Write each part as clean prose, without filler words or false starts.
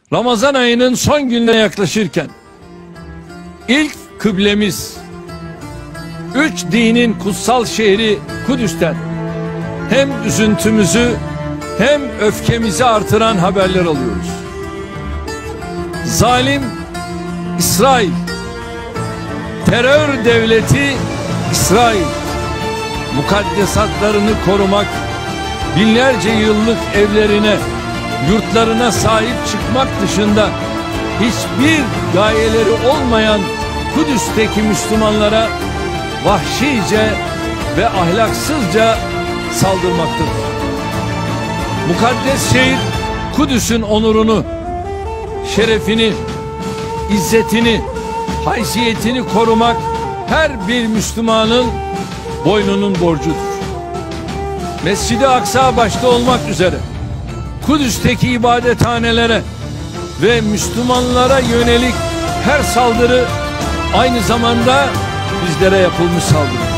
Ramazan ayının son gününe yaklaşırken ilk kıblemiz, üç dinin kutsal şehri Kudüs'ten hem üzüntümüzü hem öfkemizi artıran haberler alıyoruz. Zalim İsrail, terör devleti İsrail, mukaddesatlarını korumak, binlerce yıllık evlerine, yurtlarına sahip çıkmak dışında hiçbir gayeleri olmayan Kudüs'teki Müslümanlara vahşice ve ahlaksızca saldırmaktadır. Mukaddes şehir Kudüs'ün onurunu, şerefini, izzetini, haysiyetini korumak her bir Müslümanın boynunun borcudur. Mescid-i Aksa başta olmak üzere Kudüs'teki ibadethanelere ve Müslümanlara yönelik her saldırı aynı zamanda bizlere yapılmış saldırı.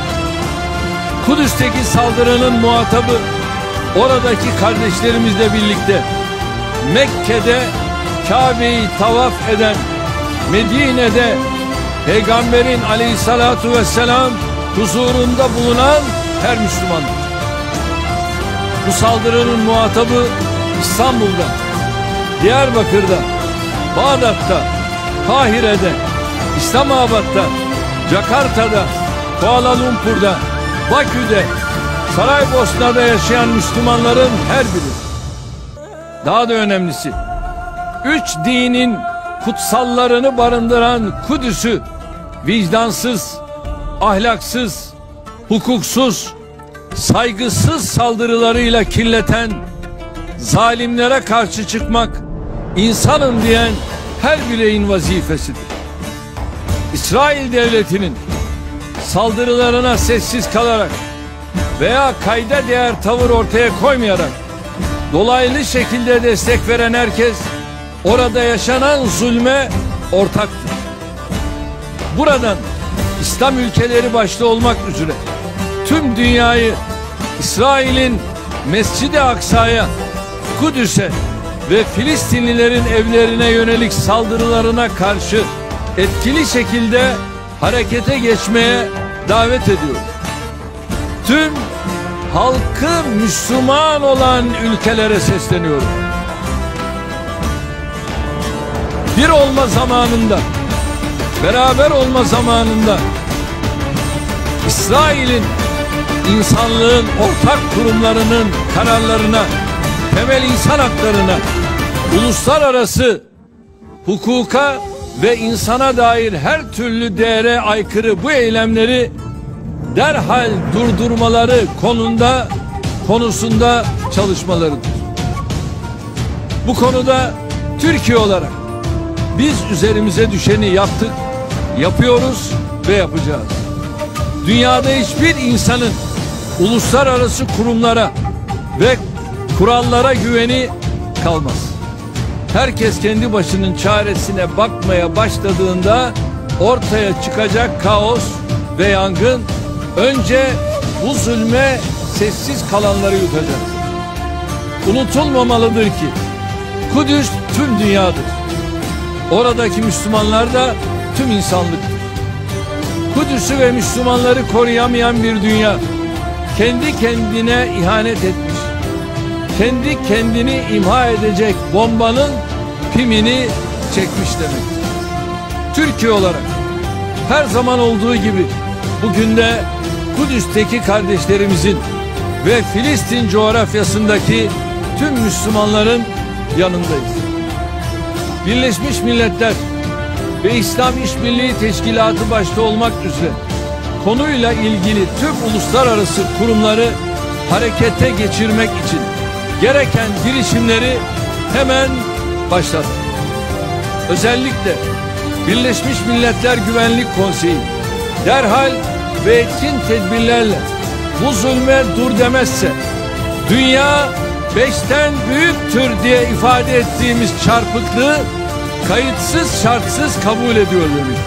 Kudüs'teki saldırının muhatabı oradaki kardeşlerimizle birlikte Mekke'de Kabe'yi tavaf eden, Medine'de Peygamberin aleyhissalatu vesselam huzurunda bulunan her Müslümandır. Bu saldırının muhatabı İstanbul'da, Diyarbakır'da, Bağdat'ta, Kahire'de, İslamabad'da, Jakarta'da, Kuala Lumpur'da, Bakü'de, Saraybosna'da yaşayan Müslümanların her biri. Daha da önemlisi, üç dinin kutsallarını barındıran Kudüs'ü vicdansız, ahlaksız, hukuksuz, saygısız saldırılarıyla kirleten zalimlere karşı çıkmak insanım diyen her bireyin vazifesidir. İsrail devletinin saldırılarına sessiz kalarak veya kayda değer tavır ortaya koymayarak dolaylı şekilde destek veren herkes orada yaşanan zulme ortaktır. Buradan İslam ülkeleri başta olmak üzere tüm dünyayı İsrail'in Mescid-i Aksa'ya, Kudüs'e ve Filistinlilerin evlerine yönelik saldırılarına karşı etkili şekilde harekete geçmeye davet ediyor. Tüm halkı Müslüman olan ülkelere sesleniyorum. Bir olma zamanında, beraber olma zamanında İsrail'in insanlığın ortak kurumlarının kararlarına, temel insan haklarına, uluslararası hukuka ve insana dair her türlü değere aykırı bu eylemleri derhal durdurmaları konusunda çalışmalarıdır. Bu konuda Türkiye olarak biz üzerimize düşeni yaptık, yapıyoruz ve yapacağız. Dünyada hiçbir insanın uluslararası kurumlara ve kurallara güveni kalmaz. Herkes kendi başının çaresine bakmaya başladığında ortaya çıkacak kaos ve yangın önce bu zulme sessiz kalanları yutacak. Unutulmamalıdır ki Kudüs tüm dünyadır. Oradaki Müslümanlar da tüm insanlıktır. Kudüs'ü ve Müslümanları koruyamayan bir dünya kendi kendine ihanet etmiş, kendi kendini imha edecek bombanın pimini çekmiş demektir. Türkiye olarak her zaman olduğu gibi bugün de Kudüs'teki kardeşlerimizin ve Filistin coğrafyasındaki tüm Müslümanların yanındayız. Birleşmiş Milletler ve İslam İşbirliği Teşkilatı başta olmak üzere konuyla ilgili tüm uluslararası kurumları harekete geçirmek için gereken girişimleri hemen başlattı. Özellikle Birleşmiş Milletler Güvenlik Konseyi derhal ve etkin tedbirlerle bu zulme dur demezse dünya 5'ten büyüktür diye ifade ettiğimiz çarpıklığı kayıtsız şartsız kabul ediyor demektir.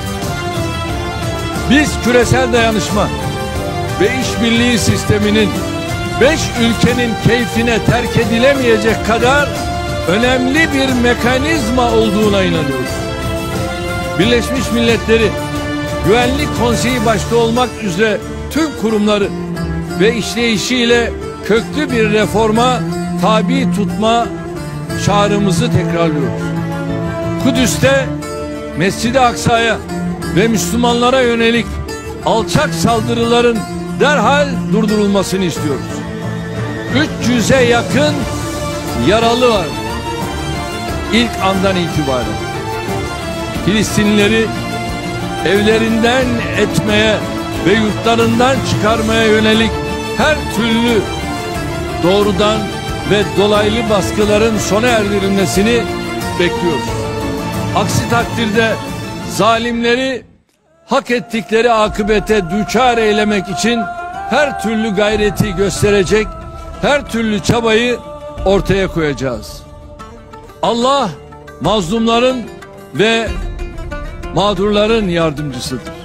Biz küresel dayanışma ve işbirliği sisteminin 5 ülkenin keyfine terk edilemeyecek kadar önemli bir mekanizma olduğuna inanıyoruz. Birleşmiş Milletleri Güvenlik Konseyi başta olmak üzere tüm kurumları ve işleyişiyle köklü bir reforma tabi tutma çağrımızı tekrarlıyoruz. Kudüs'te Mescid-i Aksa'ya ve Müslümanlara yönelik alçak saldırıların derhal durdurulmasını istiyoruz. 300'e yakın yaralı var. İlk andan itibaren Filistinlileri evlerinden etmeye ve yurtlarından çıkarmaya yönelik her türlü doğrudan ve dolaylı baskıların sona erdirilmesini bekliyoruz. Aksi takdirde zalimleri hak ettikleri akıbete düçar eylemek için her türlü gayreti gösterecek, her türlü çabayı ortaya koyacağız. Allah mazlumların ve mağdurların yardımcısıdır.